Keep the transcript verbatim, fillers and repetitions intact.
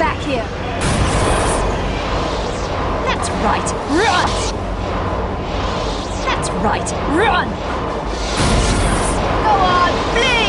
back here! That's right, run! That's right, run! Go on, flee!